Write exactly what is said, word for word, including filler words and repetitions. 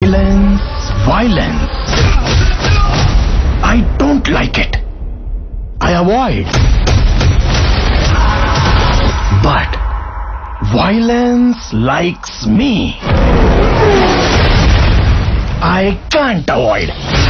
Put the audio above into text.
Violence, violence. I don't like it. I avoid. But violence likes me. I can't avoid.